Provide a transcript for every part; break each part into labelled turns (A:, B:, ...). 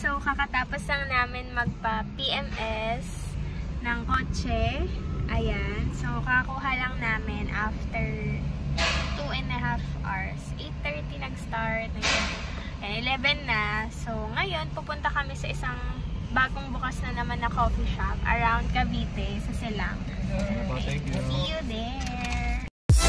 A: So, kakatapos lang namin magpa-PMS ng kotse. Ayan. So, kakuha lang namin after 2.5 hours. 8:30 nag-start. 11 na. So, ngayon, pupunta kami sa isang bagong bukas na naman na coffee shop around Cavite sa Silang. Okay. See you there!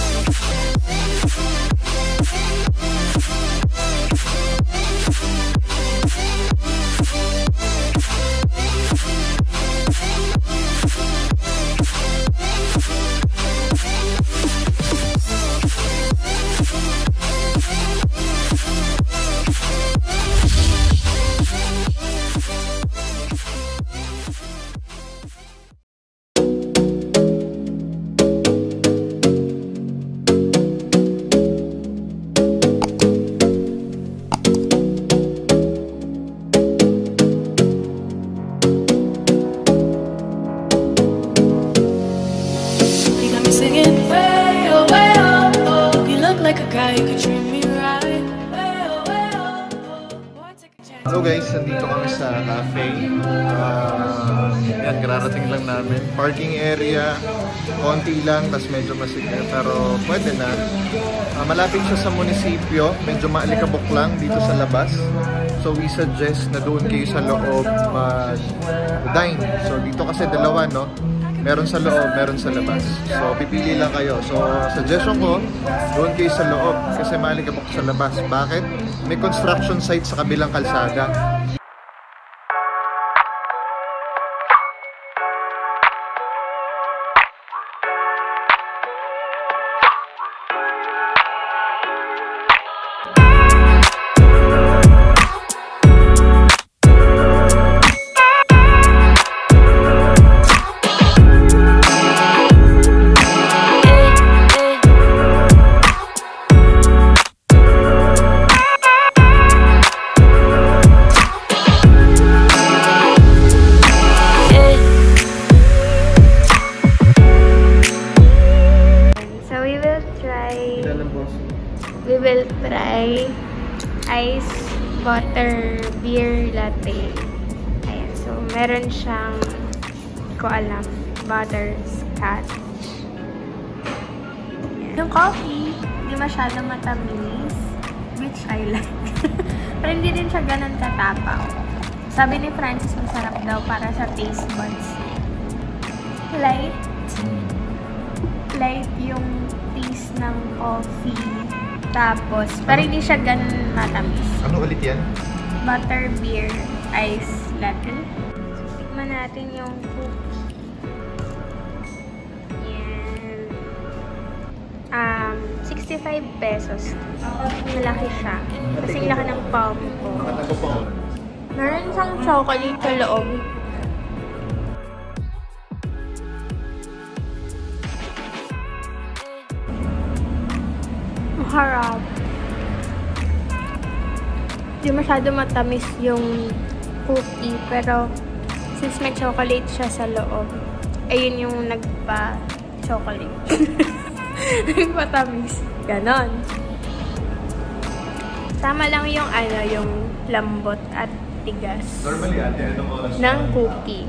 B: So guys, nandito kami sa cafe. Yan, kararating lang namin. Parking area, konti lang, tas medyo masikip. Pero pwede na. Malapit siya sa munisipyo, medyo maalikabok lang dito sa labas. So we suggest na doon kayo sa loob mag-dine. So dito kasi dalawa, no? Meron sa loob, meron sa labas. So, pipili lang kayo. So, suggestion ko, doon kayo sa loob kasi maalikabok sa labas. Bakit? May construction site sa kabilang kalsada.
A: We will try ice butter beer latte. Ayan, so meron siyang, hindi ko alam, butterscotch. Yung coffee, hindi masyado matamis, which I like. Pero hindi din siya ganun katapaw. Sabi ni Francis, masarap daw para sa taste buds. Light yung taste ng coffee. Tapos, pero hindi siya ganun matamis.
B: Ano ulit yan?
A: Butter beer ice latte. So, tikman natin yung cookie. Yan. 65 pesos. Malaki siya. Kasing laki ng palm ko. Meron siyang chocolate sa loob. Harap. Hindi masyado matamis yung cookie, pero since may chocolate siya sa loob, ayun yung nagpa-chocolate. Nagpatamis. Ganon. Tama lang yung yung lambot at tigas ng cookie.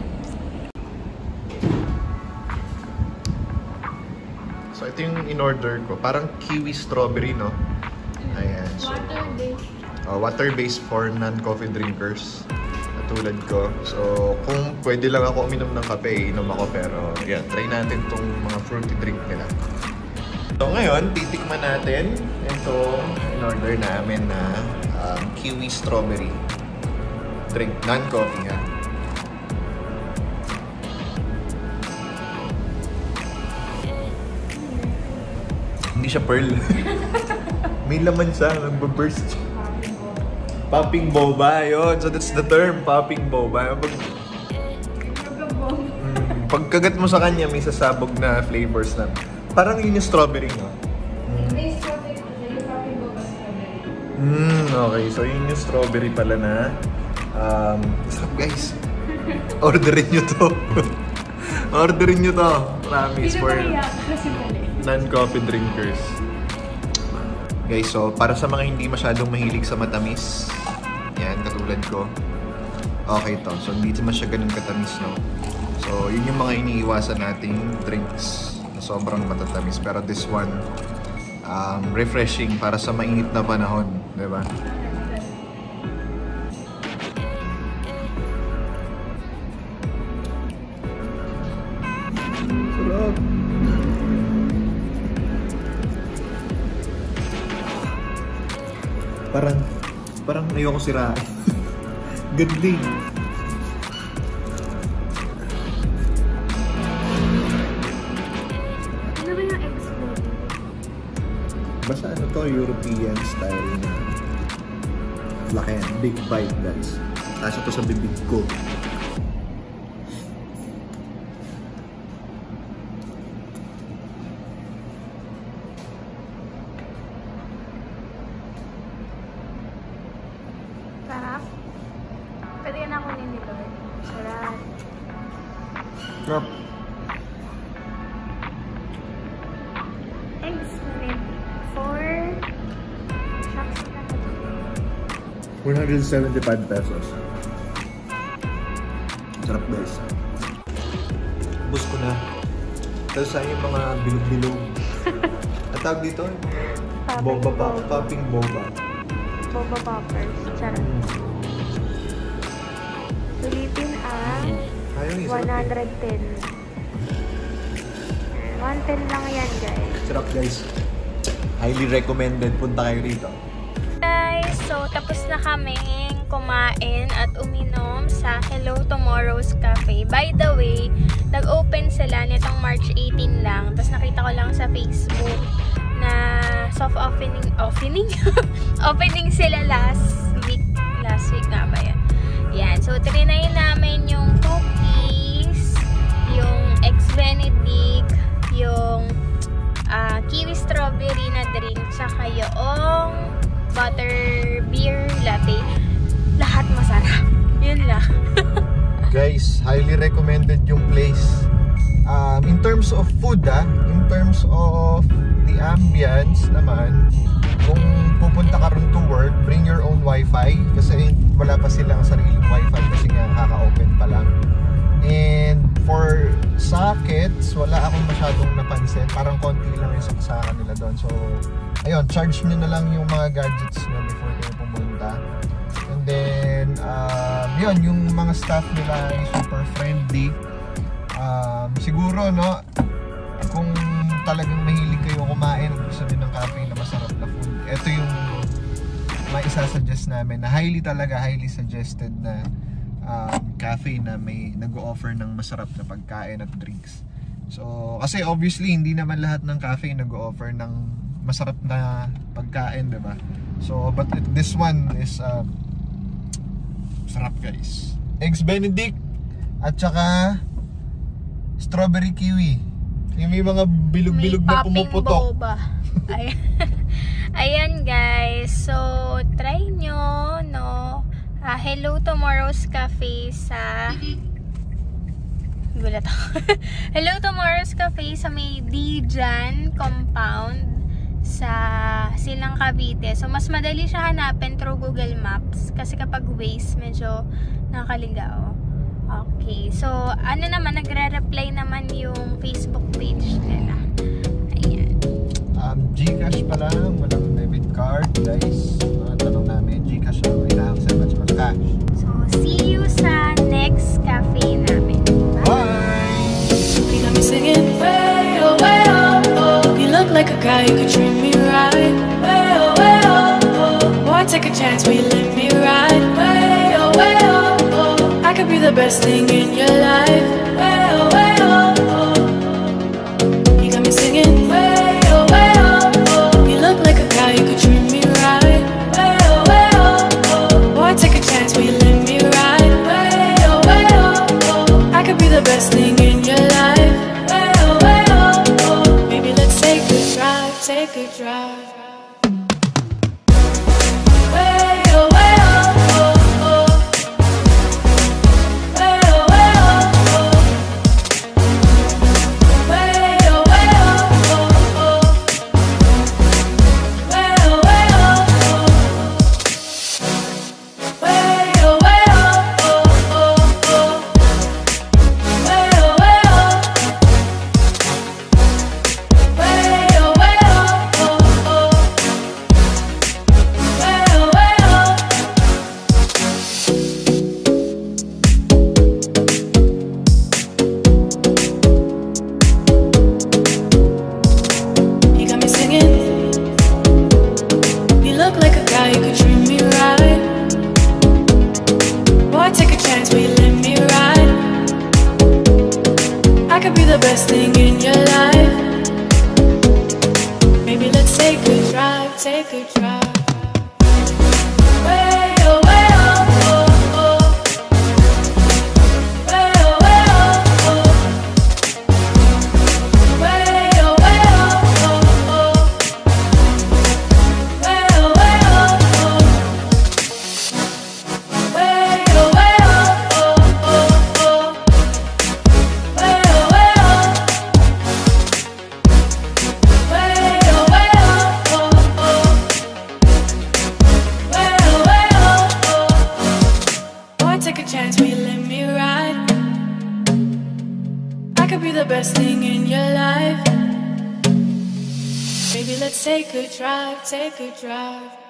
B: So, ito yung in-order ko. Parang kiwi strawberry, no? Ayan. So, water-based for non-coffee drinkers. Katulad ko. So, kung pwede lang ako uminom ng kape, inom ako. Pero, yan. Try natin tong mga fruity drink nila. So, ngayon, titikman natin ito in-order namin na kiwi strawberry drink. Non-coffee, ha? Hindi siya pearl. May laman siya. Nagbaburst siya. Popping boba. Yun. So that's the term. Popping boba. Pagkagat mo sa kanya, may sasabog na flavors na. Parang yun yung strawberry, no?
A: May strawberry. Yung popping boba strawberry.
B: Okay. So yun yung strawberry pala na. Sarap, guys. Orderin nyo to. Orderin nyo to. Promise. For non-coffee drinkers. Guys, so para sa mga hindi masyadong mahilig sa matamis, yan, katulad ko, okay to. So, hindi naman siya ganun katamis, no? So, yun yung mga iniiwasan nating drinks na sobrang matatamis. Pero this one, refreshing para sa mainit na panahon, di ba? Sarap! Parang ayoko sirain. Ganda eh.
A: Ano ba yung X-Blade?
B: Basta ano to, European style na laki, big bite guys. Tasya to sa bibig ko.
A: Sarap. Pwede yan ako nito. Sarap.
B: Sarap.
A: X-Blade.
B: 175 pesos. Sarap guys. Bus ko na. Tapos saan yung mga bilog-bilog. At tawag dito, yung mga popping boba.
A: Boba poppers. Sarap. Sulitin ang 110. 110 lang yan guys.
B: Sarap guys. Highly recommended. Punta kayo rito.
A: Guys, so tapos na kaming kumain at uminom sa Hello Tomorrow's Cafe. By the way, nag-open sila nitong March 18 lang. Tapos nakita ko lang sa Facebook na soft opening opening sila last week nga ba yan? Yan, so trinay namin yung cookies, yung Eggs Benedict, yung kiwi strawberry na drink, tsaka yung butter beer latte. Lahat masarap. Yun lang.
B: Guys, highly recommended yung place. In terms of food, in terms of the ambience naman, kung pupunta ka ron to work, bring your own wifi kasi wala pa silang sariling wifi kasi nga kaka-open pa lang. And for sockets, wala akong masyadong napansin. Parang konti lang yung saksakan nila doon. So, ayun, charge nyo na lang yung mga gadgets nyo before kayo pumunta. And then, yun, yung mga staff nila ay super friendly. Siguro, no, kung talagang mahilig kayo kumain at gusto nyo ng cafe na masarap na food, ito yung maisasuggest namin na highly suggested na cafe na may nag-o-offer ng masarap na pagkain at drinks. So, kasi obviously, hindi naman lahat ng cafe nag-o-offer ng masarap na pagkain, diba? So, but this one is sarap guys. Eggs Benedict at saka strawberry kiwi. Yung may mga bilog-bilog na pumuputok.
A: Boba. Ayan. Ayan guys. So, try nyo, no? Hello Tomorrow's Cafe sa gulat ako. Hello Tomorrow's Cafe sa may Dijan compound sa Silang Cavite. So, mas madali siya hanapin through Google Maps kasi kapag Waze, medyo nakakaligaw. Okay. So, ano naman, nagre-reply naman yung Facebook page nila. Ayan.
B: Gcash pa lang, walang debit card, guys. Tanong namin, Gcash ang kailangan sa much cash.
A: So, see you sa next cafe namin.
B: Bye!
C: You got me singing, way oh, oh. You look like a guy who could treat me right. Way oh, oh. Boy, take a chance, will you let me ride? Way oh, oh. I could be the best thing in your life. Way oh, oh. You got me singing, way oh, oh. You look like a guy who could treat me right. Way oh. Boy, take a chance, will you let me ride? Way oh, I could be the best thing in your life. Way oh. Maybe let's take a drive, take a drive. Way oh. take a chance, will you let me ride? I could be the best thing in your life. Baby, let's take a drive, take a drive.